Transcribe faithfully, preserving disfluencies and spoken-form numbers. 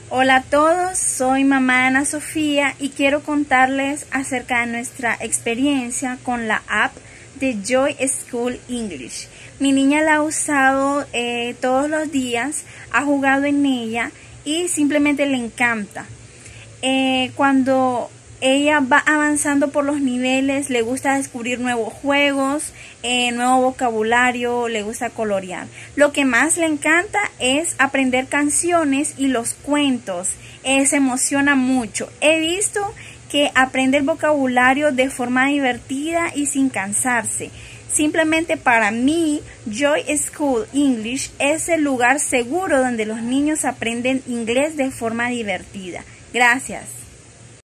Hola a todos, soy mamá Ana Sofía y quiero contarles acerca de nuestra experiencia con la app de Joy School English. Mi niña la ha usado eh, todos los días, ha jugado en ella y simplemente le encanta. Eh, cuando ella va avanzando por los niveles, le gusta descubrir nuevos juegos, eh, nuevo vocabulario, le gusta colorear. Lo que más le encanta es aprender canciones y los cuentos. Eh, se emociona mucho. He visto que aprende el vocabulario de forma divertida y sin cansarse. Simplemente para mí, Joy School English es el lugar seguro donde los niños aprenden inglés de forma divertida. Gracias.